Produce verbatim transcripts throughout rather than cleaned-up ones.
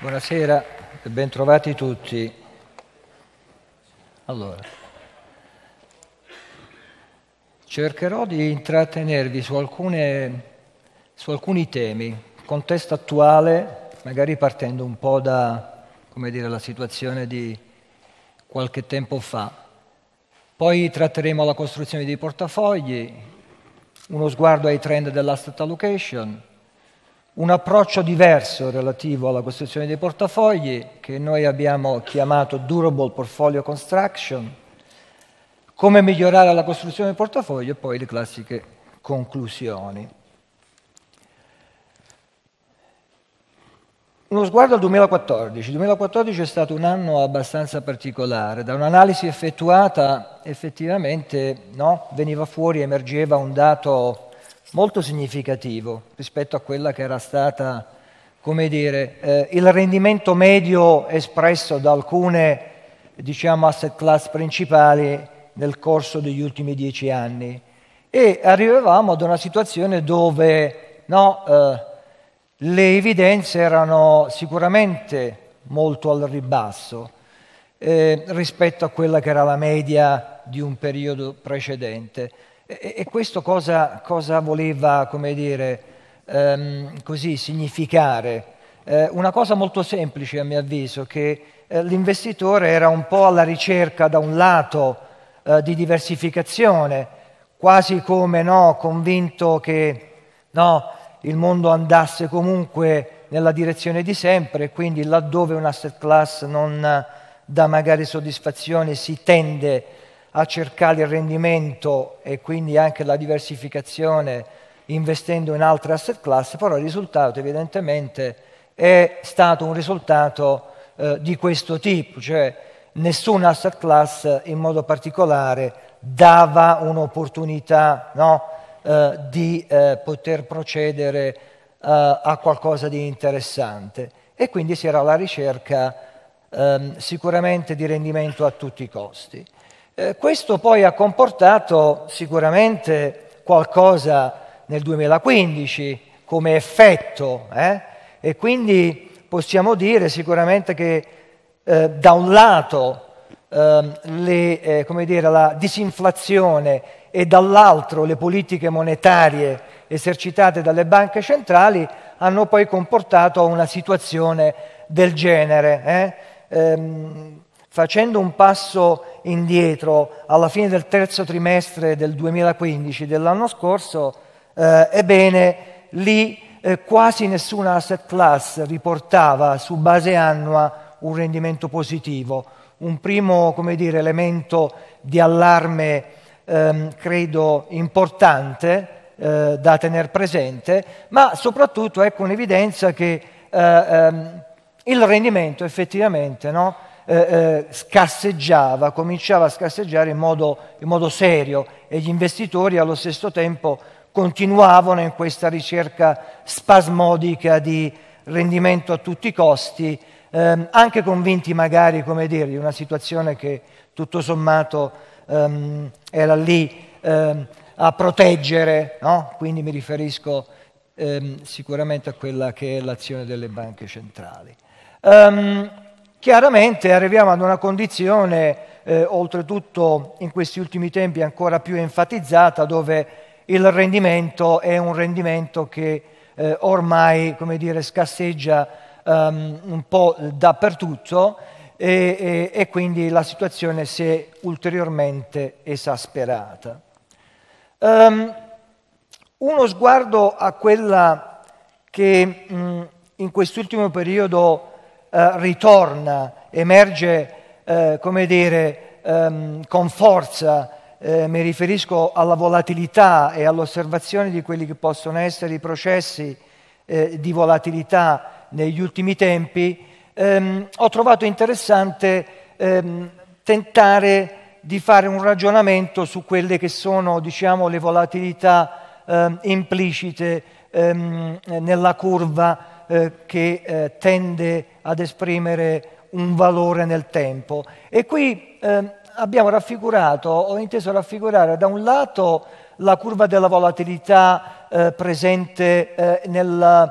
Buonasera e bentrovati tutti. Allora, cercherò di intrattenervi su, alcune, su alcuni temi, contesto attuale, magari partendo un po' da, come dire, la situazione di qualche tempo fa. Poi tratteremo la costruzione dei portafogli, uno sguardo ai trend dell'asset allocation, un approccio diverso relativo alla costruzione dei portafogli, che noi abbiamo chiamato Durable Portfolio Construction, come migliorare la costruzione del portafoglio e poi le classiche conclusioni. Uno sguardo al duemilaquattordici. Il duemilaquattordici è stato un anno abbastanza particolare. Da un'analisi effettuata, effettivamente no, veniva fuori, emergeva un dato molto significativo rispetto a quella che era stata, come dire, eh, il rendimento medio espresso da alcune, diciamo, asset class principali nel corso degli ultimi dieci anni. E arrivavamo ad una situazione dove no, eh, le evidenze erano sicuramente molto al ribasso eh, rispetto a quella che era la media di un periodo precedente. E, e questo cosa, cosa voleva, come dire, ehm, così significare? Eh, una cosa molto semplice, a mio avviso, che eh, l'investitore era un po' alla ricerca, da un lato, eh, di diversificazione, quasi come no, convinto che no, il mondo andasse comunque nella direzione di sempre, quindi laddove un asset class non dà magari soddisfazione si tende a cercare il rendimento e quindi anche la diversificazione investendo in altre asset class, però il risultato evidentemente è stato un risultato eh, di questo tipo, cioè nessuna asset class in modo particolare dava un'opportunità no, eh, di eh, poter procedere eh, a qualcosa di interessante e quindi si era alla ricerca eh, sicuramente di rendimento a tutti i costi. Eh, questo poi ha comportato sicuramente qualcosa nel duemilaquindici come effetto eh? e quindi possiamo dire sicuramente che eh, da un lato eh, le, eh, come dire, la disinflazione e dall'altro le politiche monetarie esercitate dalle banche centrali hanno poi comportato una situazione del genere. Eh? Ehm, Facendo un passo indietro alla fine del terzo trimestre del duemilaquindici, dell'anno scorso, eh, ebbene, lì eh, quasi nessuna asset class riportava su base annua un rendimento positivo. Un primo, come dire, elemento di allarme, ehm, credo, importante eh, da tener presente, ma soprattutto ecco un'evidenza che eh, ehm, il rendimento effettivamente, no? Eh, eh, scarseggiava, cominciava a scarseggiare in modo, in modo serio e gli investitori allo stesso tempo continuavano in questa ricerca spasmodica di rendimento a tutti i costi, ehm, anche convinti magari, come dire, di una situazione che tutto sommato ehm, era lì ehm, a proteggere, no? Quindi mi riferisco ehm, sicuramente a quella che è l'azione delle banche centrali. Um, Chiaramente arriviamo ad una condizione, eh, oltretutto in questi ultimi tempi ancora più enfatizzata, dove il rendimento è un rendimento che eh, ormai, come dire, scarseggia um, un po' dappertutto e, e, e quindi la situazione si è ulteriormente esasperata. Um, uno sguardo a quella che mh, in quest'ultimo periodo Uh, ritorna, emerge, uh, come dire, um, con forza, uh, mi riferisco alla volatilità e all'osservazione di quelli che possono essere i processi uh, di volatilità negli ultimi tempi, um, ho trovato interessante um, tentare di fare un ragionamento su quelle che sono, diciamo, le volatilità um, implicite um, nella curva Eh, che eh, tende ad esprimere un valore nel tempo. E qui eh, abbiamo raffigurato, ho inteso raffigurare da un lato la curva della volatilità eh, presente eh, nel,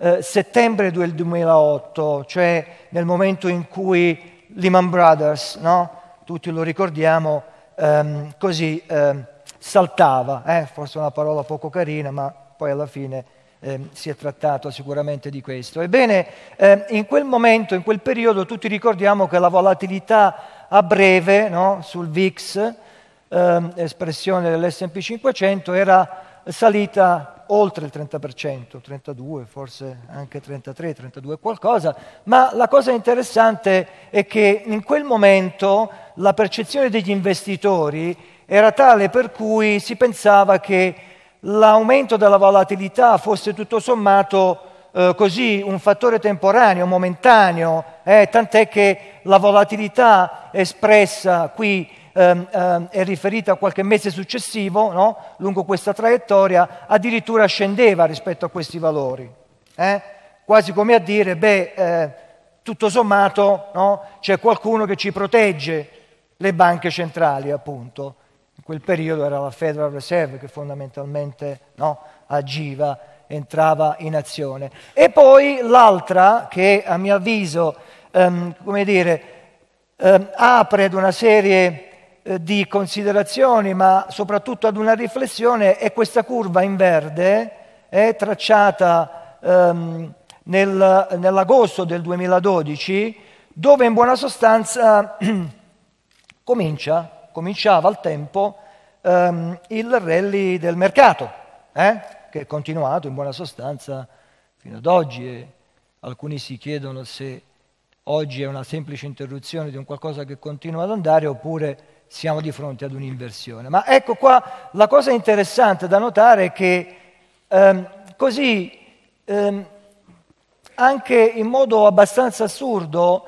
eh, settembre del duemilaotto, cioè nel momento in cui Lehman Brothers, no? Tutti lo ricordiamo, ehm, così ehm, saltava, eh? Forse una parola poco carina, ma poi alla fine eh, si è trattato sicuramente di questo. Ebbene, eh, in quel momento, in quel periodo, tutti ricordiamo che la volatilità a breve, no? Sul V I X, ehm, espressione dell'esse e pi cinquecento, era salita oltre il trenta per cento, trentadue, forse anche trentatré, trentadue qualcosa, ma la cosa interessante è che in quel momento la percezione degli investitori era tale per cui si pensava che l'aumento della volatilità fosse tutto sommato eh, così un fattore temporaneo, momentaneo, eh, tant'è che la volatilità espressa qui ehm, ehm, è riferita a qualche mese successivo, no? Lungo questa traiettoria, addirittura scendeva rispetto a questi valori, eh? Quasi come a dire, beh, eh, tutto sommato, no? C'è qualcuno che ci protegge, le banche centrali appunto. In quel periodo era la Federal Reserve che fondamentalmente, no, agiva, entrava in azione. E poi l'altra che a mio avviso, ehm, come dire, ehm, apre ad una serie eh, di considerazioni, ma soprattutto ad una riflessione, è questa curva in verde, è tracciata ehm, nel, nell'agosto del duemiladodici, dove in buona sostanza comincia... cominciava al tempo ehm, il rally del mercato, eh? Che è continuato in buona sostanza fino ad oggi, e alcuni si chiedono se oggi è una semplice interruzione di un qualcosa che continua ad andare oppure siamo di fronte ad un'inversione. Ma ecco qua la cosa interessante da notare è che ehm, così ehm, anche in modo abbastanza assurdo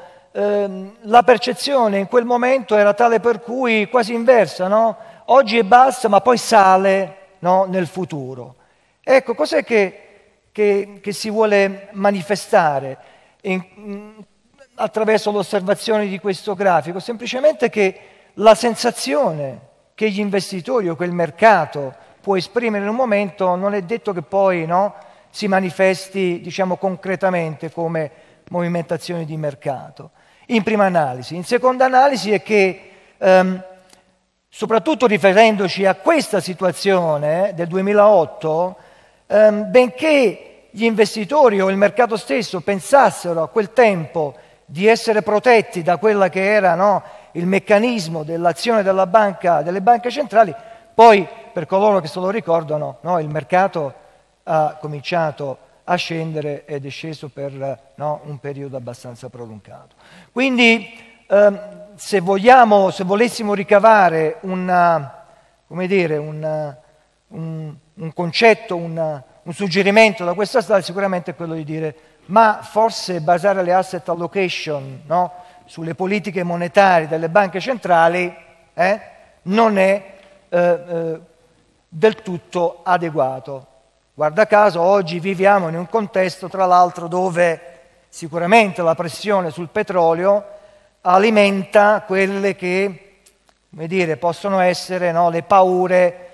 la percezione in quel momento era tale per cui quasi inversa, no? Oggi è bassa ma poi sale, no? Nel futuro. Ecco, cos'è che, che, che si vuole manifestare in, attraverso l'osservazione di questo grafico? Semplicemente che la sensazione che gli investitori o che il mercato può esprimere in un momento non è detto che poi, no, si manifesti, diciamo, concretamente come movimentazione di mercato. In prima analisi. In seconda analisi è che, ehm, soprattutto riferendoci a questa situazione eh, del duemilaotto, ehm, benché gli investitori o il mercato stesso pensassero a quel tempo di essere protetti da quella che era, no, il meccanismo dell'azione della banca, delle banche centrali, poi per coloro che se lo ricordano, no, il mercato ha cominciato a scendere ed è sceso per, no, un periodo abbastanza prolungato. Quindi ehm, se vogliamo, se volessimo ricavare una, come dire, una, un, un concetto, una, un suggerimento da questa strada, sicuramente è quello di dire ma forse basare le asset allocation, no, sulle politiche monetarie delle banche centrali eh, non è eh, eh, del tutto adeguato. Guarda caso, oggi viviamo in un contesto, tra l'altro, dove sicuramente la pressione sul petrolio alimenta quelle che, come dire, possono essere, no, le paure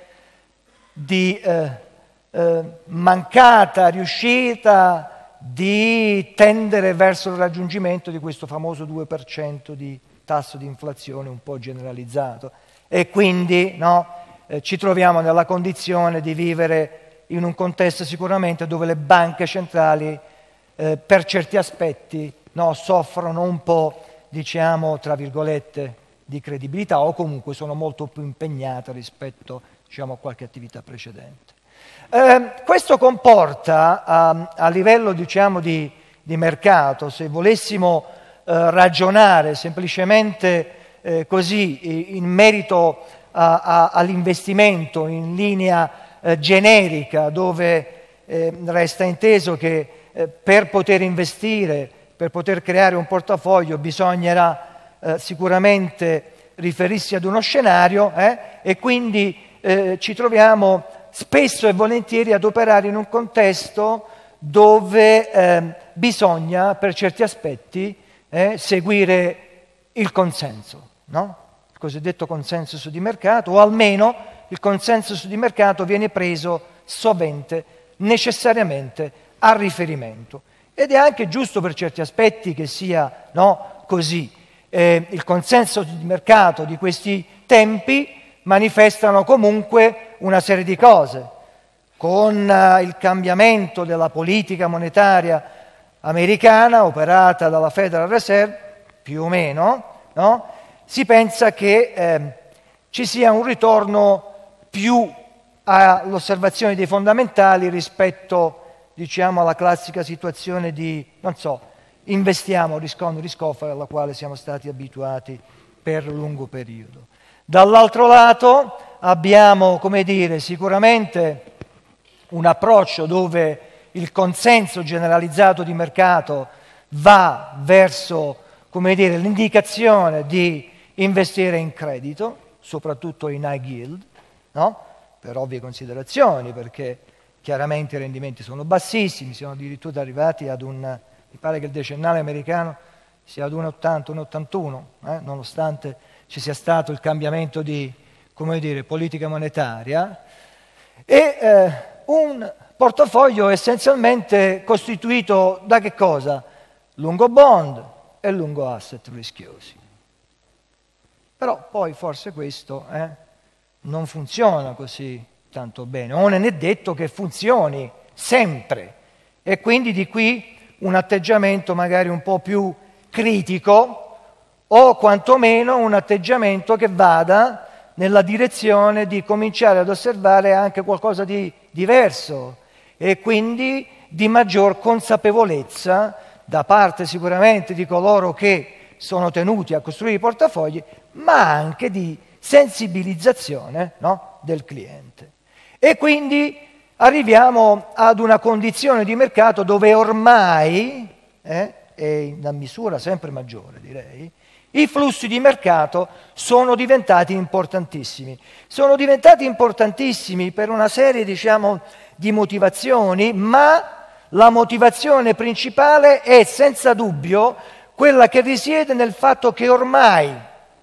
di eh, eh, mancata riuscita di tendere verso il raggiungimento di questo famoso due per cento di tasso di inflazione un po' generalizzato. E quindi, no, eh, ci troviamo nella condizione di vivere in un contesto sicuramente dove le banche centrali eh, per certi aspetti, no, soffrono un po', diciamo, tra virgolette, di credibilità o comunque sono molto più impegnate rispetto, diciamo, a qualche attività precedente. Eh, questo comporta a, a livello, diciamo, di, di mercato, se volessimo eh, ragionare semplicemente eh, così in merito a, a, all'investimento in linea Eh, generica, dove eh, resta inteso che eh, per poter investire, per poter creare un portafoglio bisognerà eh, sicuramente riferirsi ad uno scenario eh, e quindi eh, ci troviamo spesso e volentieri ad operare in un contesto dove eh, bisogna per certi aspetti eh, seguire il consenso, no? Il cosiddetto consenso di mercato, o almeno il consenso di mercato viene preso sovente, necessariamente, a riferimento. Ed è anche giusto per certi aspetti che sia, no, così. Eh, il consenso di mercato di questi tempi manifestano comunque una serie di cose. Con uh, il cambiamento della politica monetaria americana operata dalla Federal Reserve, più o meno, no? Si pensa che eh, ci sia un ritorno più all'osservazione dei fondamentali rispetto, diciamo, alla classica situazione di, non so, investiamo riscontro riscoffere alla quale siamo stati abituati per lungo periodo. Dall'altro lato abbiamo, come dire, sicuramente un approccio dove il consenso generalizzato di mercato va verso, come dire, l'indicazione di investire in credito, soprattutto in high yield, no? Per ovvie considerazioni, perché chiaramente i rendimenti sono bassissimi, siamo addirittura arrivati ad un, mi pare che il decennale americano sia ad uno virgola ottanta, uno virgola ottantuno, eh? Nonostante ci sia stato il cambiamento di, come dire, politica monetaria, e eh, un portafoglio essenzialmente costituito da che cosa? Lungo bond e lungo asset rischiosi. Però poi forse questo eh, non funziona così tanto bene, o non è detto che funzioni sempre, e quindi di qui un atteggiamento magari un po' più critico, o quantomeno un atteggiamento che vada nella direzione di cominciare ad osservare anche qualcosa di diverso e quindi di maggior consapevolezza da parte sicuramente di coloro che sono tenuti a costruire i portafogli, ma anche di sensibilizzazione, no, del cliente. E quindi arriviamo ad una condizione di mercato dove ormai, eh, e in una misura sempre maggiore direi, i flussi di mercato sono diventati importantissimi. Sono diventati importantissimi per una serie, diciamo, di motivazioni, ma la motivazione principale è senza dubbio quella che risiede nel fatto che ormai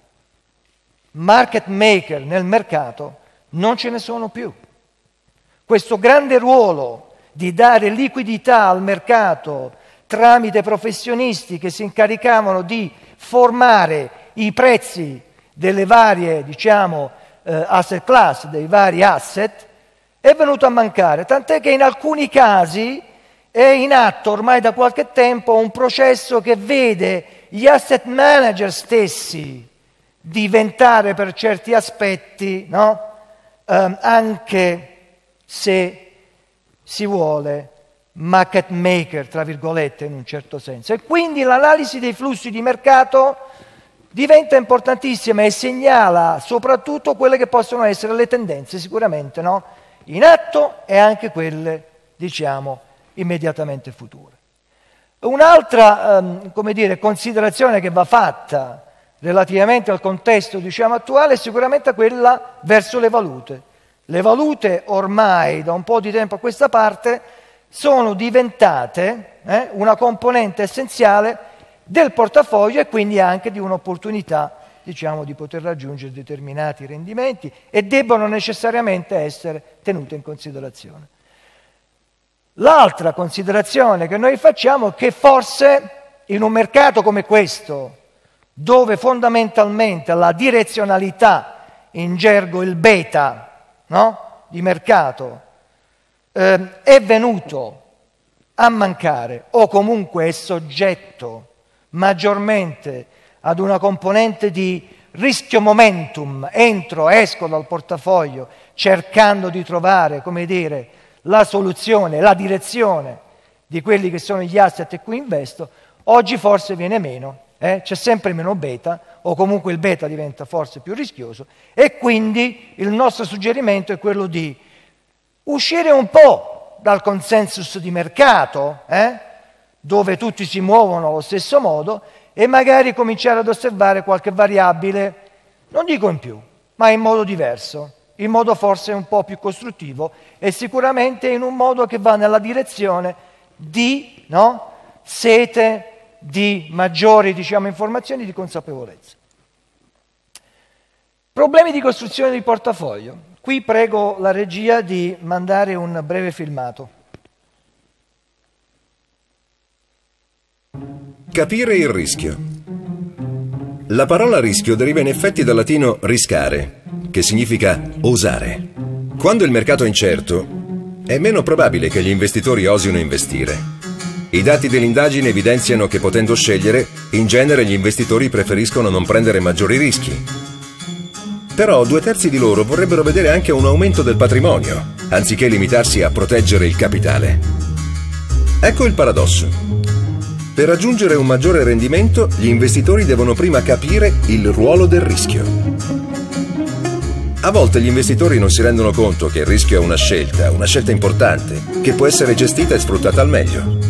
market maker nel mercato non ce ne sono più. Questo grande ruolo di dare liquidità al mercato tramite professionisti che si incaricavano di formare i prezzi delle varie, diciamo, eh, asset class, dei vari asset, è venuto a mancare, tant'è che in alcuni casi è in atto ormai da qualche tempo un processo che vede gli asset manager stessi diventare per certi aspetti, no? eh, anche se si vuole, market maker, tra virgolette, in un certo senso. E quindi l'analisi dei flussi di mercato diventa importantissima e segnala soprattutto quelle che possono essere le tendenze, sicuramente, no? In atto e anche quelle, diciamo, immediatamente future. Un'altra, ehm, come dire, considerazione che va fatta relativamente al contesto, diciamo, attuale è sicuramente quella verso le valute. Le valute ormai, da un po' di tempo a questa parte, sono diventate eh, una componente essenziale del portafoglio e quindi anche di un'opportunità, diciamo, di poter raggiungere determinati rendimenti e debbono necessariamente essere tenute in considerazione. L'altra considerazione che noi facciamo è che forse in un mercato come questo, dove fondamentalmente la direzionalità, in gergo il beta, no? Di mercato, eh, è venuto a mancare o comunque è soggetto maggiormente ad una componente di rischio momentum, entro, esco dal portafoglio cercando di trovare, come dire, la soluzione, la direzione di quelli che sono gli asset in cui investo, oggi forse viene meno, eh? C'è sempre meno beta, o comunque il beta diventa forse più rischioso, e quindi il nostro suggerimento è quello di uscire un po' dal consensus di mercato, eh? dove tutti si muovono allo stesso modo, e magari cominciare ad osservare qualche variabile, non dico in più, ma in modo diverso, in modo forse un po' più costruttivo e sicuramente in un modo che va nella direzione di, no, sete di maggiori, diciamo, informazioni, di consapevolezza. Problemi di costruzione di portafoglio. Qui prego la regia di mandare un breve filmato. Capire il rischio. La parola rischio deriva in effetti dal latino riscare, che significa osare. Quando il mercato è incerto, è meno probabile che gli investitori osino investire. I dati dell'indagine evidenziano che, potendo scegliere, in genere gli investitori preferiscono non prendere maggiori rischi. Però due terzi di loro vorrebbero vedere anche un aumento del patrimonio, anziché limitarsi a proteggere il capitale. Ecco il paradosso. Per raggiungere un maggiore rendimento, gli investitori devono prima capire il ruolo del rischio. A volte gli investitori non si rendono conto che il rischio è una scelta, una scelta importante, che può essere gestita e sfruttata al meglio.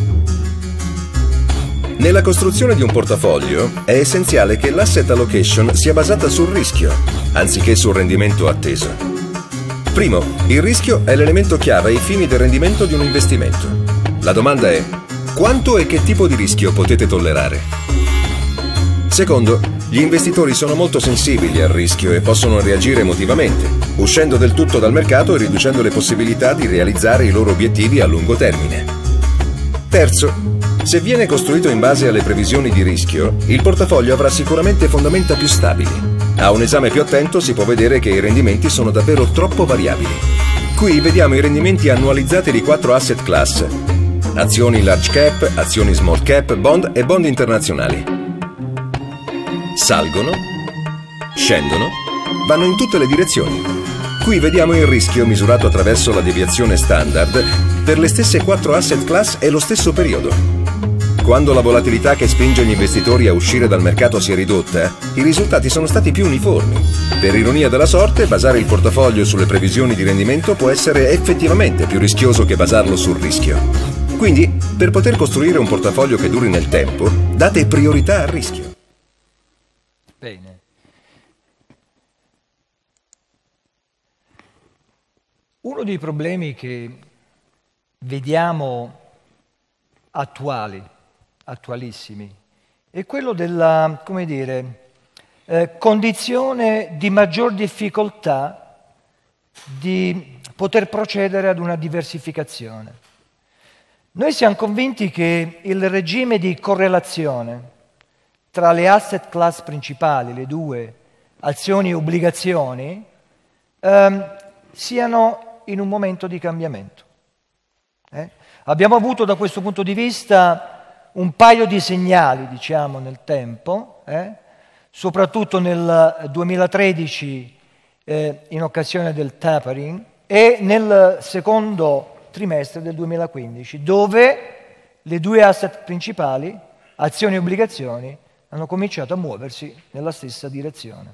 Nella costruzione di un portafoglio è essenziale che l'asset allocation sia basata sul rischio, anziché sul rendimento atteso. Primo, il rischio è l'elemento chiave ai fini del rendimento di un investimento. La domanda è: quanto e che tipo di rischio potete tollerare? Secondo, gli investitori sono molto sensibili al rischio e possono reagire emotivamente, uscendo del tutto dal mercato e riducendo le possibilità di realizzare i loro obiettivi a lungo termine. Terzo, se viene costruito in base alle previsioni di rischio, il portafoglio avrà sicuramente fondamenta più stabili. A un esame più attento si può vedere che i rendimenti sono davvero troppo variabili. Qui vediamo i rendimenti annualizzati di quattro asset class: azioni large cap, azioni small cap, bond e bond internazionali. Salgono, scendono, vanno in tutte le direzioni. Qui vediamo il rischio misurato attraverso la deviazione standard per le stesse quattro asset class e lo stesso periodo. Quando la volatilità che spinge gli investitori a uscire dal mercato si è ridotta, i risultati sono stati più uniformi. Per ironia della sorte, basare il portafoglio sulle previsioni di rendimento può essere effettivamente più rischioso che basarlo sul rischio. Quindi, per poter costruire un portafoglio che duri nel tempo, date priorità al rischio. Bene. Uno dei problemi che vediamo attuali, attualissimi, è quello della, come dire, eh, condizione di maggior difficoltà di poter procedere ad una diversificazione. Noi siamo convinti che il regime di correlazione tra le asset class principali, le due, azioni e obbligazioni, ehm, siano in un momento di cambiamento. Eh? Abbiamo avuto da questo punto di vista un paio di segnali, diciamo, nel tempo, eh? soprattutto nel duemilatredici eh, in occasione del tapering e nel secondo trimestre del duemilaquindici, dove le due asset principali, azioni e obbligazioni, hanno cominciato a muoversi nella stessa direzione.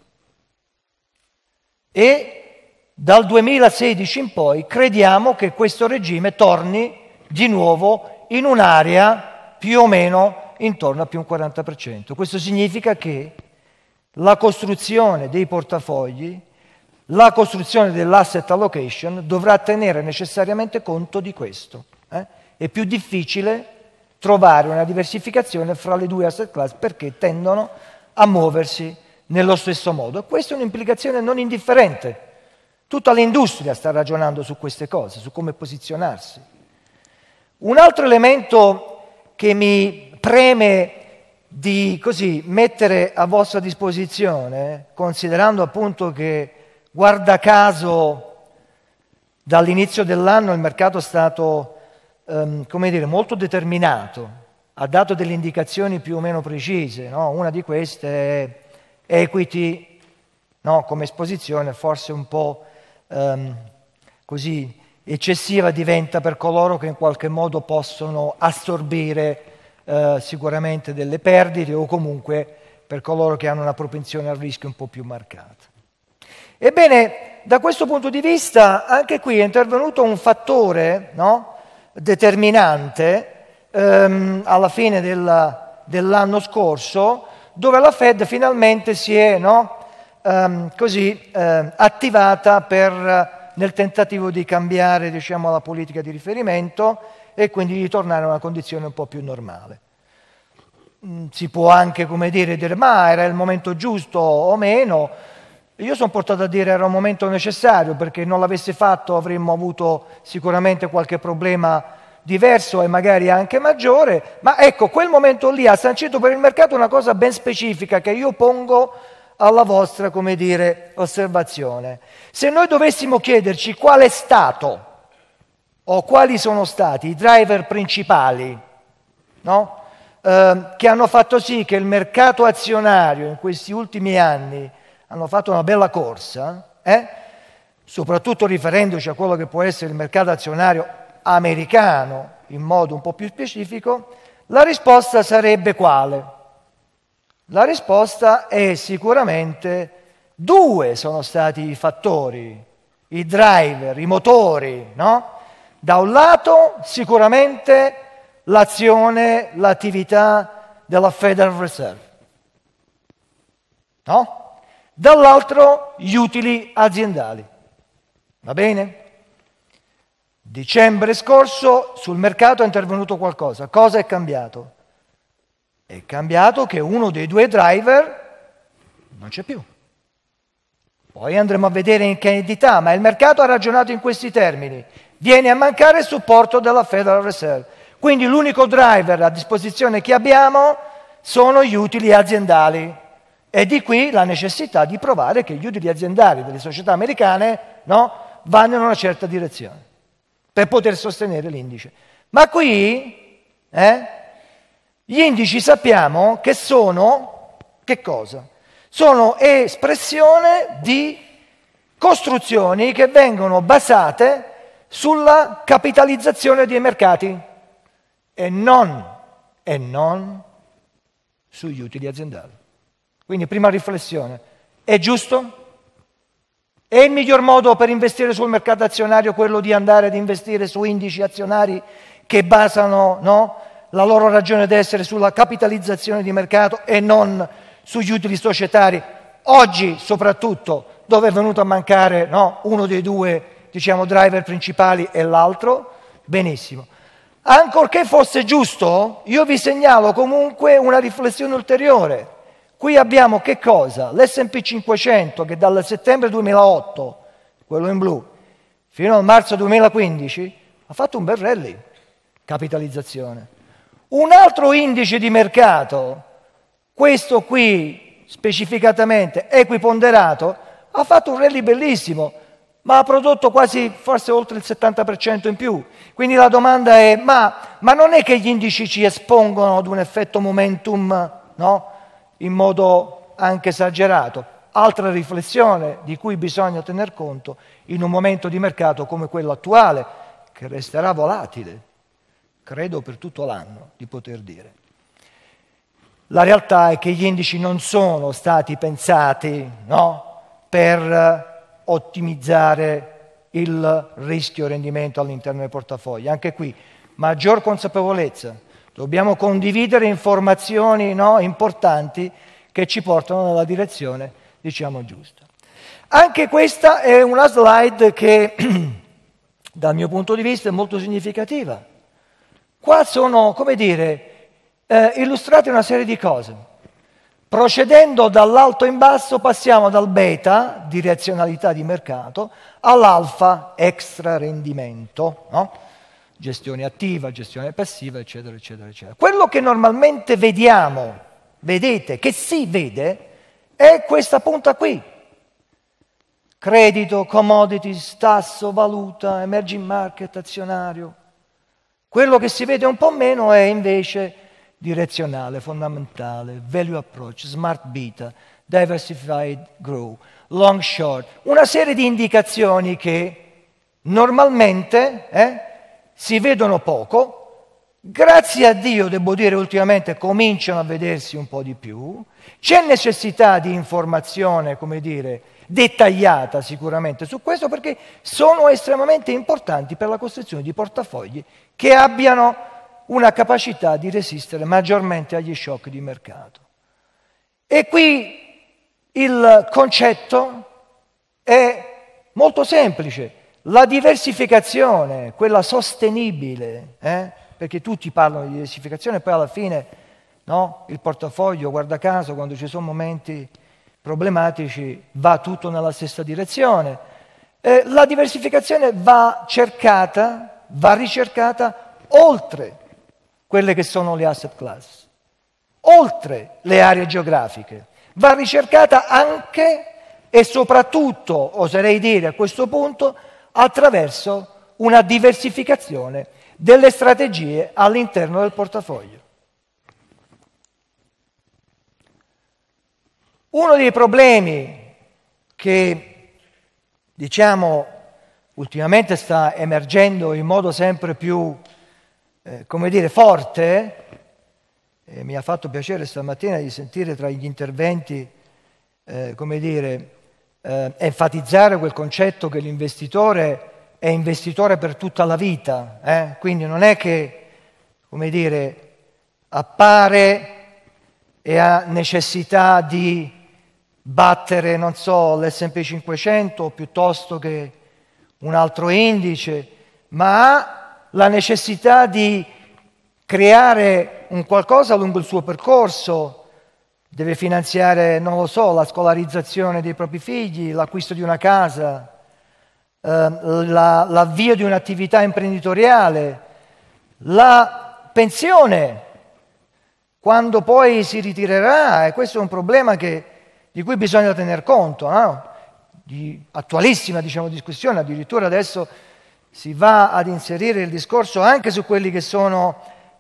E dal duemilasedici in poi crediamo che questo regime torni di nuovo in un'area più o meno intorno a più un quaranta per cento. Questo significa che la costruzione dei portafogli, la costruzione dell'asset allocation dovrà tenere necessariamente conto di questo. Eh? È più difficile trovare una diversificazione fra le due asset class perché tendono a muoversi nello stesso modo. E questa è un'implicazione non indifferente. Tutta l'industria sta ragionando su queste cose, su come posizionarsi. Un altro elemento che mi preme di così mettere a vostra disposizione, considerando appunto che, guarda caso, dall'inizio dell'anno il mercato è stato, um, come dire, molto determinato, ha dato delle indicazioni più o meno precise, no? Una di queste è equity, no? Come esposizione, forse un po' um, così eccessiva diventa per coloro che in qualche modo possono assorbire eh, sicuramente delle perdite o comunque per coloro che hanno una propensione al rischio un po' più marcata. Ebbene, da questo punto di vista anche qui è intervenuto un fattore, no, determinante ehm, alla fine della, dell'anno scorso, dove la Fed finalmente si è no, ehm, così, eh, attivata per nel tentativo di cambiare, diciamo, la politica di riferimento e quindi di tornare a una condizione un po' più normale. Si può anche, come dire, dire ma era il momento giusto o meno. Io sono portato a dire era un momento necessario, perché non l'avesse fatto avremmo avuto sicuramente qualche problema diverso e magari anche maggiore, ma ecco, quel momento lì ha sancito per il mercato una cosa ben specifica che io pongo alla vostra, come dire, osservazione. Se noi dovessimo chiederci qual è stato o quali sono stati i driver principali, no? eh, che hanno fatto sì che il mercato azionario in questi ultimi anni hanno fatto una bella corsa, eh? soprattutto riferendoci a quello che può essere il mercato azionario americano in modo un po' più specifico, la risposta sarebbe quale? La risposta è sicuramente due sono stati i fattori, i driver, i motori, no? Da un lato sicuramente l'azione, l'attività della Federal Reserve, no? Dall'altro gli utili aziendali, va bene? Dicembre scorso sul mercato è intervenuto qualcosa. Cosa è cambiato? È cambiato che uno dei due driver non c'è più. Poi andremo a vedere in che entità, ma il mercato ha ragionato in questi termini. Viene a mancare il supporto della Federal Reserve. Quindi l'unico driver a disposizione che abbiamo sono gli utili aziendali. E di qui la necessità di provare che gli utili aziendali delle società americane, no, vanno in una certa direzione per poter sostenere l'indice. Ma qui eh, gli indici sappiamo che sono, che cosa? Sono espressione di costruzioni che vengono basate sulla capitalizzazione dei mercati e non, e non sugli utili aziendali. Quindi prima riflessione, è giusto? È il miglior modo per investire sul mercato azionario quello di andare ad investire su indici azionari che basano, no, la loro ragione d'essere sulla capitalizzazione di mercato e non sugli utili societari? Oggi soprattutto, dove è venuto a mancare, no, uno dei due, diciamo, driver principali e l'altro? Benissimo. Ancorché fosse giusto, io vi segnalo comunque una riflessione ulteriore. Qui abbiamo che cosa? L'esse and pi cinquecento che dal settembre duemilaotto, quello in blu, fino al marzo duemilaquindici ha fatto un bel rally, capitalizzazione. Un altro indice di mercato, questo qui specificatamente equiponderato, ha fatto un rally bellissimo, ma ha prodotto quasi, forse oltre il settanta per cento in più. Quindi la domanda è, ma, ma non è che gli indici ci espongono ad un effetto momentum, no? In modo anche esagerato? Altra riflessione di cui bisogna tener conto in un momento di mercato come quello attuale, che resterà volatile, credo per tutto l'anno, di poter dire. La realtà è che gli indici non sono stati pensati, no, per ottimizzare il rischio rendimento all'interno dei portafogli. Anche qui, maggior consapevolezza. Dobbiamo condividere informazioni, no, importanti che ci portano nella direzione, diciamo, giusta. Anche questa è una slide che, dal mio punto di vista, è molto significativa. Qua sono, come dire, eh, illustrate una serie di cose. Procedendo dall'alto in basso passiamo dal beta, di reazionalità di mercato, all'alfa, extra rendimento, no? Gestione attiva, gestione passiva, eccetera, eccetera, eccetera. Quello che normalmente vediamo, vedete, che si vede, è questa punta qui. Credito, commodities, tasso, valuta, emerging market, azionario. Quello che si vede un po' meno è invece direzionale, fondamentale, value approach, smart beta, diversified grow, long short. Una serie di indicazioni che normalmente eh, si vedono poco, grazie a Dio, devo dire, ultimamente cominciano a vedersi un po' di più. C'è necessità di informazione, come dire, dettagliata sicuramente su questo, perché sono estremamente importanti per la costruzione di portafogli che abbiano una capacità di resistere maggiormente agli shock di mercato. E qui il concetto è molto semplice. La diversificazione, quella sostenibile, eh? perché tutti parlano di diversificazione, poi alla fine, no, il portafoglio, guarda caso, quando ci sono momenti problematici, va tutto nella stessa direzione. Eh, la diversificazione va cercata, va ricercata oltre quelle che sono le asset class, oltre le aree geografiche. Va ricercata anche e soprattutto, oserei dire a questo punto, attraverso una diversificazione delle strategie all'interno del portafoglio. Uno dei problemi che, diciamo, ultimamente sta emergendo in modo sempre più, eh, come dire, forte, e mi ha fatto piacere stamattina di sentire tra gli interventi, eh, come dire, eh, enfatizzare quel concetto che l'investitore è investitore per tutta la vita, eh? Quindi non è che, come dire, appare e ha necessità di battere, non so, l'esse and pi cinquecento piuttosto che un altro indice, ma ha la necessità di creare un qualcosa lungo il suo percorso, deve finanziare, non lo so, la scolarizzazione dei propri figli, l'acquisto di una casa, eh, la, l'avvio di un'attività imprenditoriale, la pensione, quando poi si ritirerà, e questo è un problema che, di cui bisogna tener conto, no? Di attualissima, diciamo, discussione, addirittura adesso si va ad inserire il discorso anche su quelli che sono,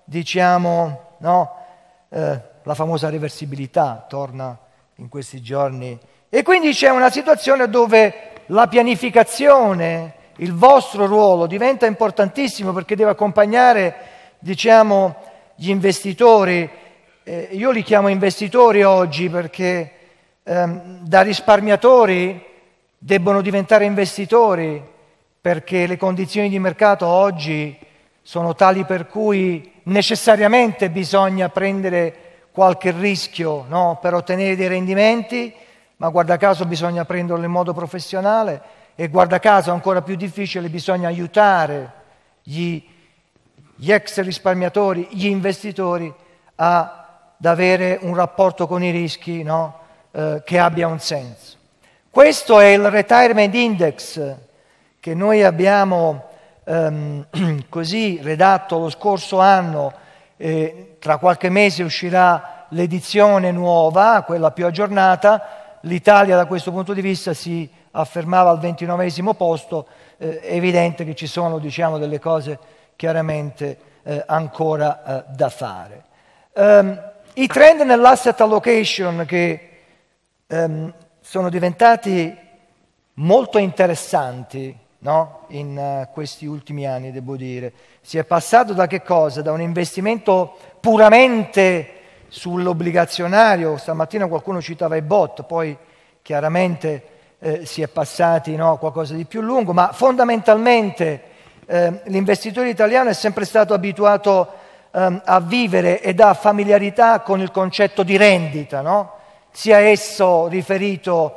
diciamo, no, eh, la famosa reversibilità, torna in questi giorni. E quindi c'è una situazione dove la pianificazione, il vostro ruolo diventa importantissimo perché deve accompagnare, diciamo, gli investitori. Eh, io li chiamo investitori oggi perché ehm, da risparmiatori debbono diventare investitori, perché le condizioni di mercato oggi sono tali per cui necessariamente bisogna prendere qualche rischio, no, per ottenere dei rendimenti, ma guarda caso bisogna prenderlo in modo professionale e guarda caso ancora più difficile bisogna aiutare gli, gli ex risparmiatori, gli investitori a, ad avere un rapporto con i rischi, no, eh, che abbia un senso. Questo è il Retirement Index che noi abbiamo ehm, così redatto lo scorso anno. Eh, tra qualche mese uscirà l'edizione nuova, quella più aggiornata. L'Italia da questo punto di vista si affermava al ventinovesimo posto. Eh, è evidente che ci sono, diciamo, delle cose chiaramente eh, ancora eh, da fare. Um, I trend nell'asset allocation che um, sono diventati molto interessanti, no? In uh, questi ultimi anni, devo dire. Si è passato da che cosa? Da un investimento puramente sull'obbligazionario, stamattina qualcuno citava i bot, poi chiaramente eh, si è passati, no, a qualcosa di più lungo, ma fondamentalmente eh, l'investitore italiano è sempre stato abituato eh, a vivere ed ha familiarità con il concetto di rendita, no? Sia esso riferito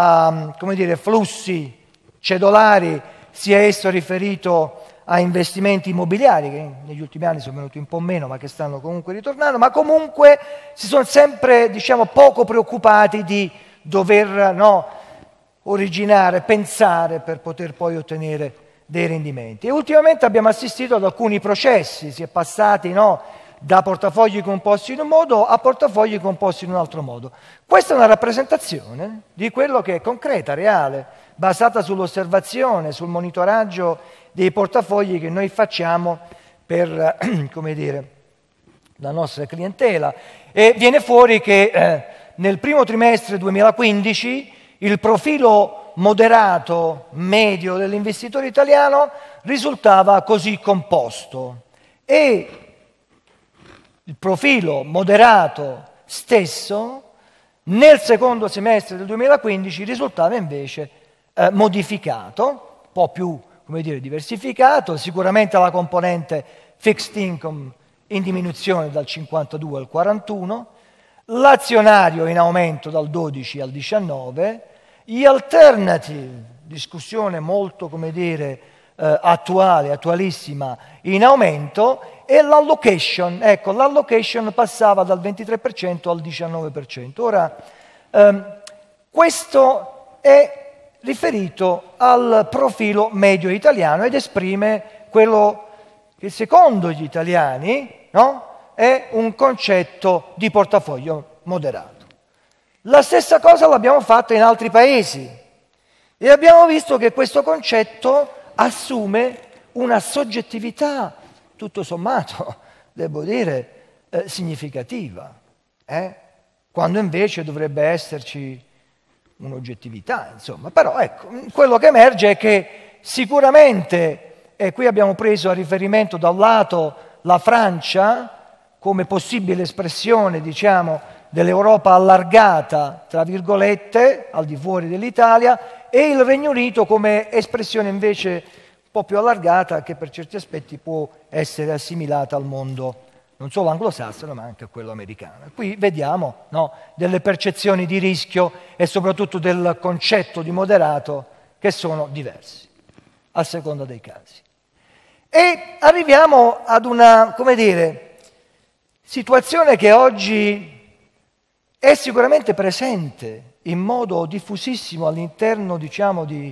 a, come dire, flussi cedolari, sia esso riferito a investimenti immobiliari, che negli ultimi anni sono venuti un po' meno, ma che stanno comunque ritornando, ma comunque si sono sempre, diciamo, poco preoccupati di dover, no, originare, pensare per poter poi ottenere dei rendimenti. E ultimamente abbiamo assistito ad alcuni processi, si è passati, no, da portafogli composti in un modo a portafogli composti in un altro modo. Questa è una rappresentazione di quello che è concreta, reale, basata sull'osservazione, sul monitoraggio dei portafogli che noi facciamo per, come dire, la nostra clientela. E viene fuori che eh, nel primo trimestre duemilaquindici il profilo moderato medio dell'investitore italiano risultava così composto e il profilo moderato stesso nel secondo semestre del duemilaquindici risultava invece eh, modificato, un po' più, come dire, diversificato, sicuramente la componente fixed income in diminuzione dal cinquantadue al quarantuno, l'azionario in aumento dal dodici al diciannove, gli alternative, discussione molto, come dire, eh, attuale, attualissima, in aumento, e l'allocation, ecco, l'allocation passava dal ventitré per cento al diciannove per cento. Ora, ehm, questo è riferito al profilo medio italiano ed esprime quello che secondo gli italiani, no, è un concetto di portafoglio moderato. La stessa cosa l'abbiamo fatta in altri paesi e abbiamo visto che questo concetto assume una soggettività, tutto sommato, devo dire, eh, significativa, eh? quando invece dovrebbe esserci un'oggettività, insomma. Però ecco, quello che emerge è che sicuramente, e qui abbiamo preso a riferimento da un lato la Francia come possibile espressione, diciamo, dell'Europa allargata, tra virgolette, al di fuori dell'Italia, e il Regno Unito come espressione invece un po' più allargata, che per certi aspetti può essere assimilata al mondo non solo anglosassone ma anche a quello americano. Qui vediamo, no, delle percezioni di rischio e soprattutto del concetto di moderato che sono diversi a seconda dei casi. E arriviamo ad una, come dire, situazione che oggi è sicuramente presente in modo diffusissimo all'interno, diciamo, di,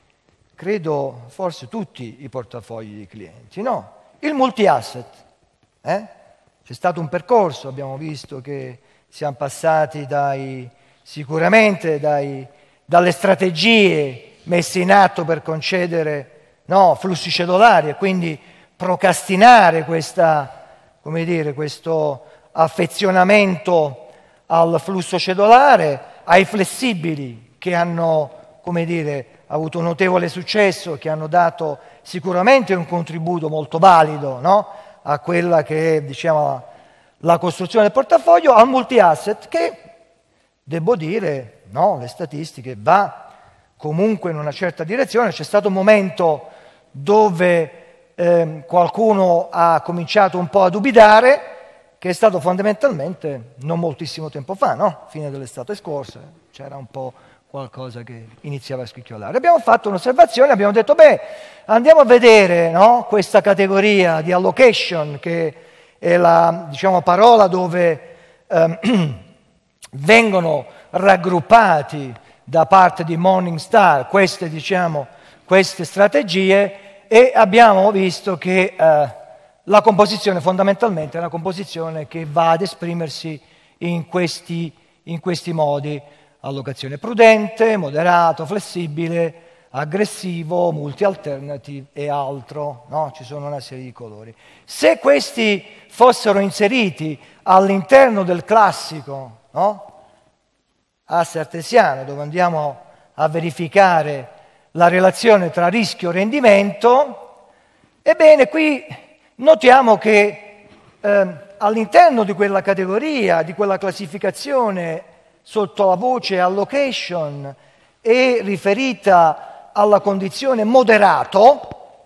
credo, forse tutti i portafogli di clienti, no? Il multi-asset. Eh? C'è stato un percorso, abbiamo visto che siamo passati dai, sicuramente dai, dalle strategie messe in atto per concedere, no, flussi cedolari e quindi procrastinare questa, come dire, questo affezionamento al flusso cedolare, ai flessibili che hanno, come dire, avuto un notevole successo, che hanno dato sicuramente un contributo molto valido, no, a quella che è, diciamo, la costruzione del portafoglio, al multi-asset che, devo dire, no, le statistiche, va comunque in una certa direzione. C'è stato un momento dove eh, qualcuno ha cominciato un po' a dubitare, che è stato fondamentalmente non moltissimo tempo fa, no? Fine dell'estate scorsa, c'era un po' qualcosa che iniziava a scricchiolare. Abbiamo fatto un'osservazione, abbiamo detto, beh, andiamo a vedere, no, questa categoria di allocation, che è la, diciamo, parola dove ehm, vengono raggruppati da parte di Morningstar queste, diciamo, queste strategie, e abbiamo visto che eh, la composizione fondamentalmente è una composizione che va ad esprimersi in questi, in questi modi: allocazione prudente, moderato, flessibile, aggressivo, multi-alternative e altro, no? Ci sono una serie di colori. Se questi fossero inseriti all'interno del classico, no, asse artesiano, dove andiamo a verificare la relazione tra rischio e rendimento, ebbene qui notiamo che eh, all'interno di quella categoria, di quella classificazione sotto la voce allocation e riferita alla condizione moderato,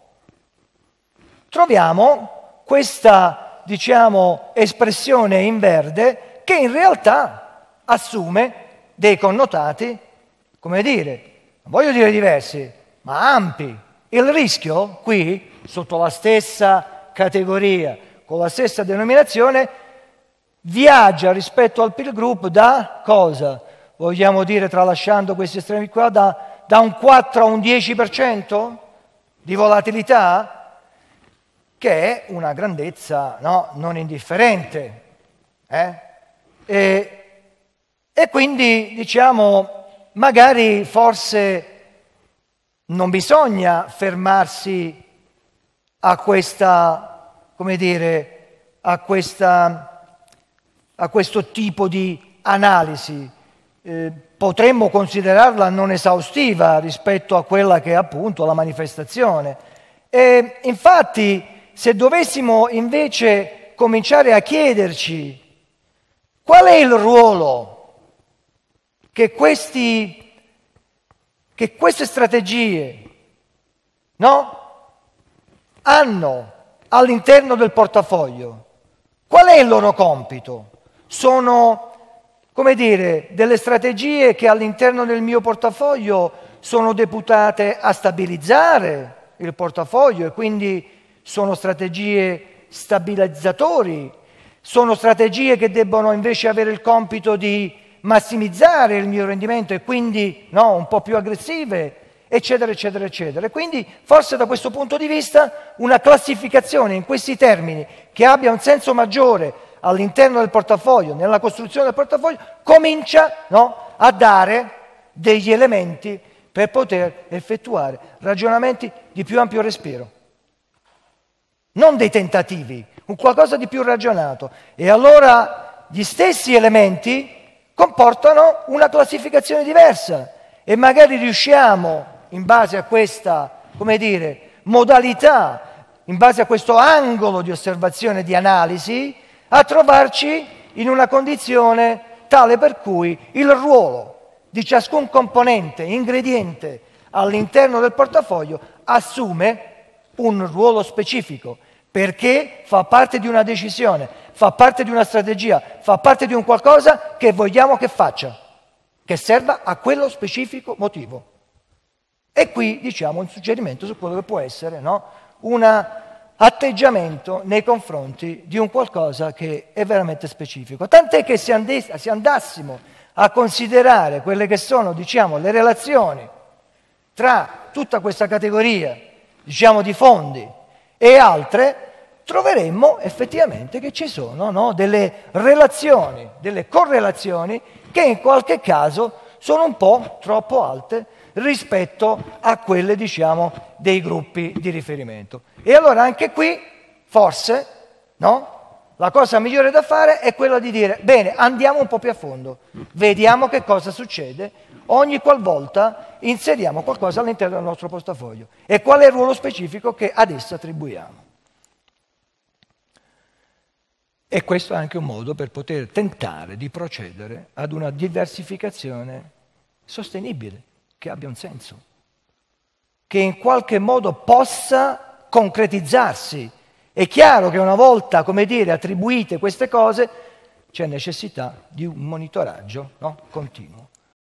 troviamo questa, diciamo, espressione in verde che in realtà assume dei connotati, come dire, non voglio dire diversi, ma ampi. Il rischio qui, sotto la stessa categoria, con la stessa denominazione, viaggia rispetto al peer group da cosa? Vogliamo dire, tralasciando questi estremi qua, da, da un quattro a un dieci per cento di volatilità, che è una grandezza, no, non indifferente. Eh? E, e quindi, diciamo, magari forse non bisogna fermarsi a questa, come dire, a questa, a questo tipo di analisi. Eh, potremmo considerarla non esaustiva rispetto a quella che è appunto la manifestazione. E infatti, se dovessimo invece cominciare a chiederci qual è il ruolo che, questi, che queste strategie, no, hanno all'interno del portafoglio, qual è il loro compito? Sono, come dire, delle strategie che all'interno del mio portafoglio sono deputate a stabilizzare il portafoglio e quindi sono strategie stabilizzatori, sono strategie che debbono invece avere il compito di massimizzare il mio rendimento e quindi, no, un po' più aggressive eccetera, eccetera, eccetera. Quindi forse da questo punto di vista una classificazione in questi termini che abbia un senso maggiore all'interno del portafoglio, nella costruzione del portafoglio, comincia, no, a dare degli elementi per poter effettuare ragionamenti di più ampio respiro. Non dei tentativi, un qualcosa di più ragionato. E allora gli stessi elementi comportano una classificazione diversa e magari riusciamo, in base a questa, come dire, modalità, in base a questo angolo di osservazione e di analisi, a trovarci in una condizione tale per cui il ruolo di ciascun componente, ingrediente all'interno del portafoglio assume un ruolo specifico, perché fa parte di una decisione, fa parte di una strategia, fa parte di un qualcosa che vogliamo che faccia, che serva a quello specifico motivo. E qui diciamo un suggerimento su quello che può essere, no? un atteggiamento nei confronti di un qualcosa che è veramente specifico. Tant'è che se, andes- se andassimo a considerare quelle che sono, diciamo, le relazioni tra tutta questa categoria, diciamo, di fondi e altre, troveremmo effettivamente che ci sono, no, delle relazioni, delle correlazioni che in qualche caso sono un po' troppo alte rispetto a quelle, diciamo, dei gruppi di riferimento. E allora anche qui, forse, no, la cosa migliore da fare è quella di dire, bene, andiamo un po' più a fondo, vediamo che cosa succede ogni qualvolta inseriamo qualcosa all'interno del nostro portafoglio e qual è il ruolo specifico che ad esso attribuiamo. E questo è anche un modo per poter tentare di procedere ad una diversificazione sostenibile, che abbia un senso, che in qualche modo possa concretizzarsi. È chiaro che una volta, come dire, attribuite queste cose, c'è necessità di un monitoraggio, no, continuo.